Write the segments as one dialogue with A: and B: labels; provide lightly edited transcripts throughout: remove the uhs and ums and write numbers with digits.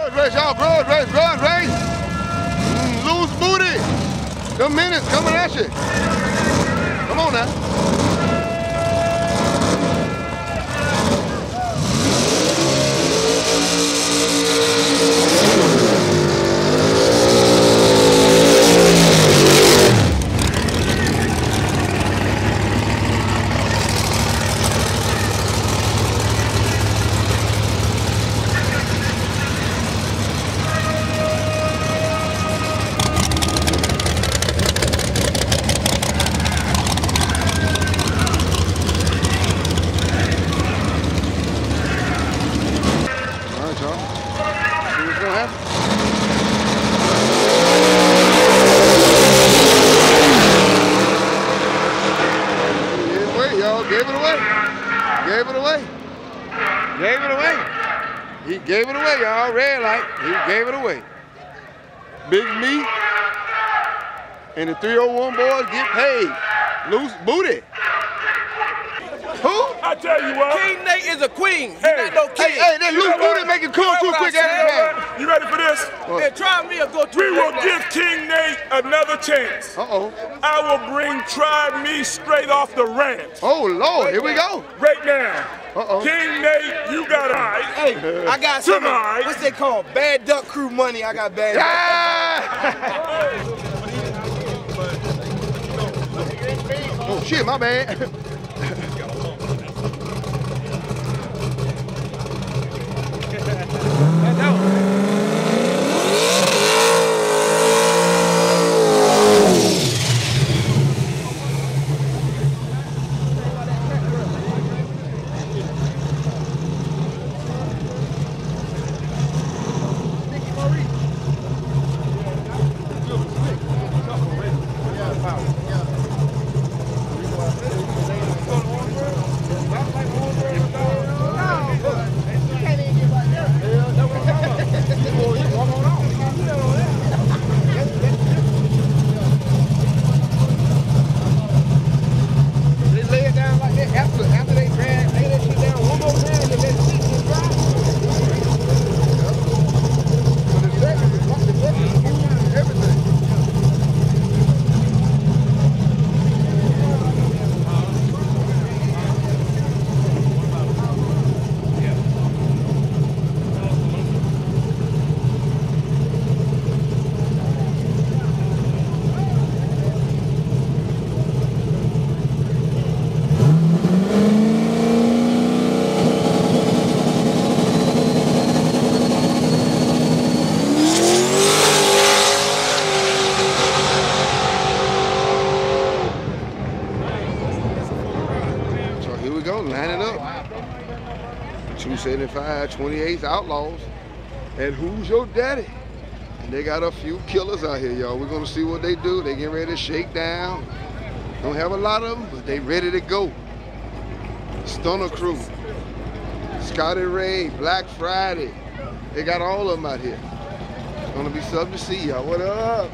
A: Grudge race, y'all. Grudge race. Loose booty. The minutes coming at you. Come on now. He gave it away, y'all. Red light. He gave it away. Big me and the 301 boys get paid. Loose booty. Who?
B: I tell you what.
C: King Nate is a queen. He
B: Hey,
C: got no king.
A: Hey, that loose booty make it come too quick every time.
B: You ready for this?
C: Hey, try me or go to
B: We will give King Nate another chance.
A: Uh-oh.
B: I will bring Try Me straight off the ranch.
A: Oh, Lord. Here we go.
B: Right now.
A: Uh-oh.
B: King Nate, you got it.
C: Hey, I got some.
B: Tonight.
C: What's they called? Bad Duck Crew money. I got bad duck.
A: Oh, shit, my bad. Line it up. 275, 28th Outlaws. And Who's Your Daddy? And they got a few killers out here, y'all. We're gonna see what they do. They getting ready to shake down. Don't have a lot of them, but they ready to go. Stunner Crew, Scotty Ray, Black Friday. They got all of them out here. It's gonna be something to see, y'all. What up?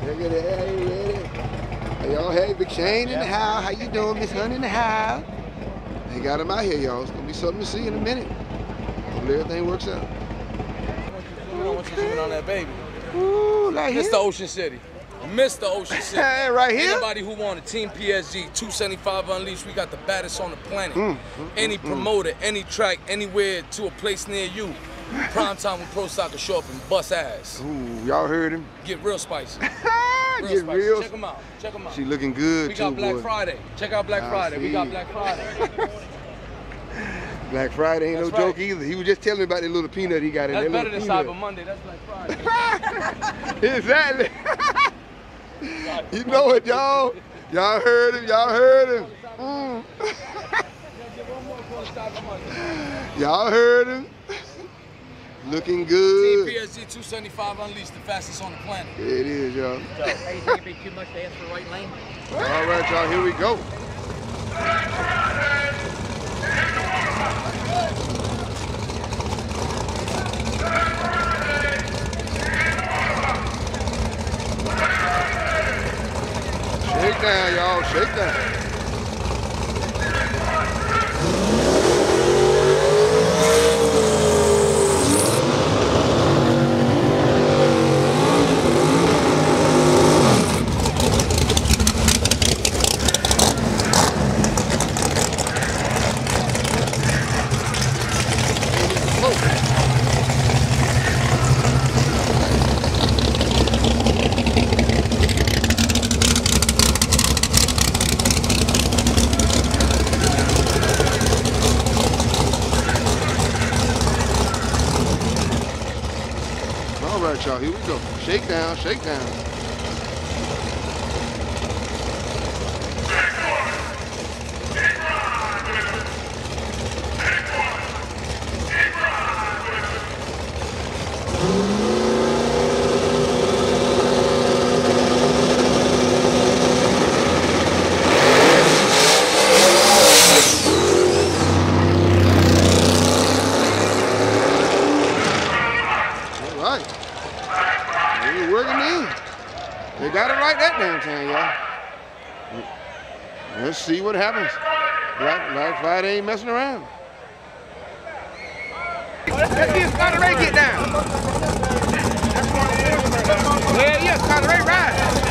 A: Hey, y'all. Hey, Big Shane in the house. How you doing, Miss Honey in the house? They got them out here, y'all. It's gonna be something to see in a minute. Hopefully everything works out.
C: I want you zooming on that baby.
A: Ooh, like
C: Mr. Ocean City. Mr. Ocean City.
A: Hey, right here?
C: Anybody who wanted Team PSG, 275 Unleashed, we got the baddest on the planet. Any promoter, any track, anywhere to a place near you. Prime time when Pro Soccer show up and bust ass.
A: Ooh, y'all heard him?
C: Get real spicy.
A: Get
C: spicy.
A: real.
C: Check them out. Check them out.
A: She looking good,
C: we got
A: too,
C: Black
A: boy.
C: Friday. Check out Black Friday. We got Black Friday.
A: Black Friday ain't no joke either. He was just telling me about that little peanut he got in there.
C: That's better than Cyber Monday. That's Black Friday.
A: Exactly. You know it, y'all. Y'all heard him. Y'all heard him. Y'all heard him. Looking good.
C: Team PSG 275 Unleashed, the fastest on the planet.
A: It is, y'all.
D: Hey, you think it'd be too much to ask for the right lane?
A: All right, y'all. Here we go. Shake down, y'all. Shake down. y'all. Here we go. Shakedown, shakedown. They got it right that damn time, y'all. Let's see what happens. Black Friday ain't messing around.
E: Let's see if Scotty Ray get down. Well, yeah, Scotty Ray ride.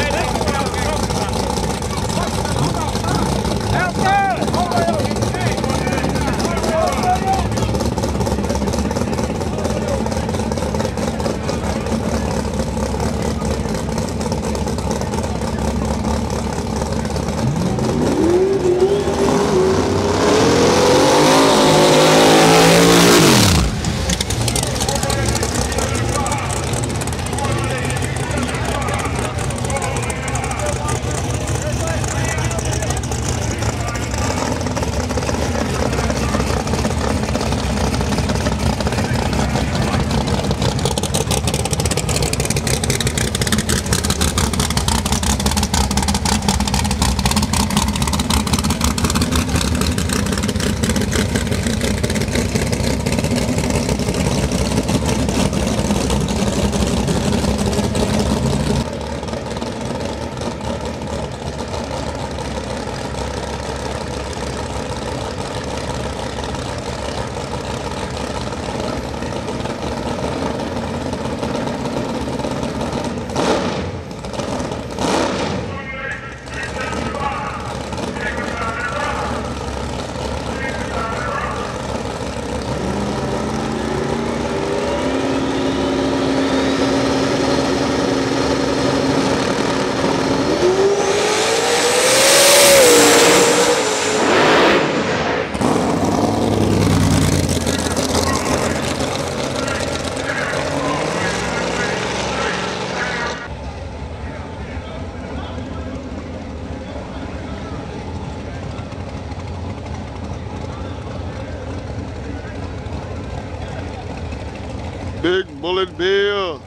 A: Big Bullet Bill.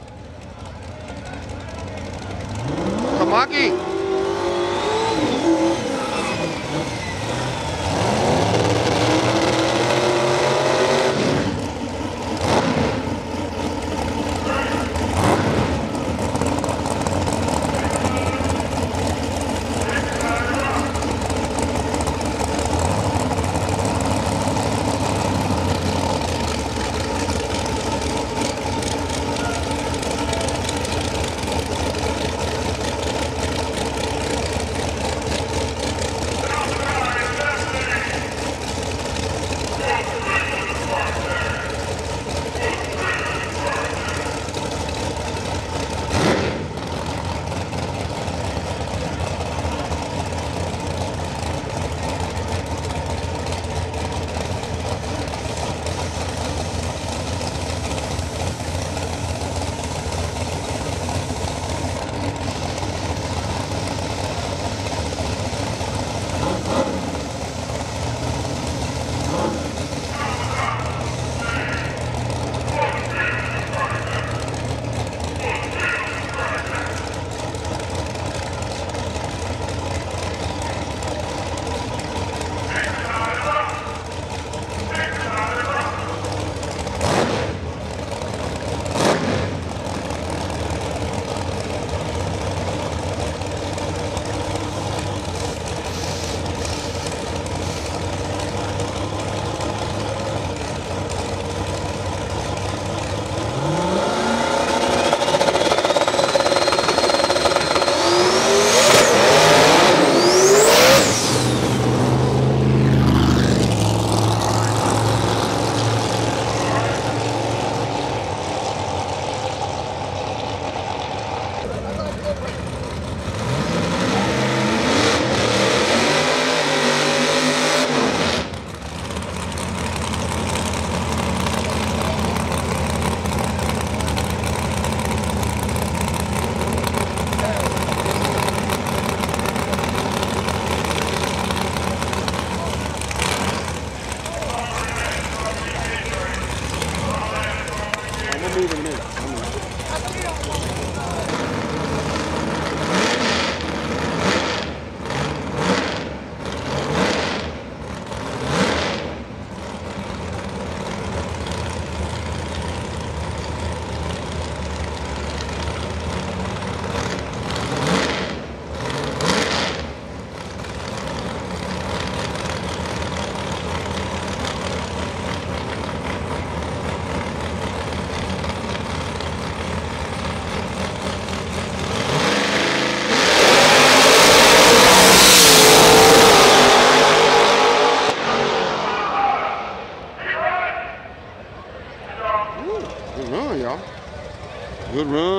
A: Kamaki. Good run.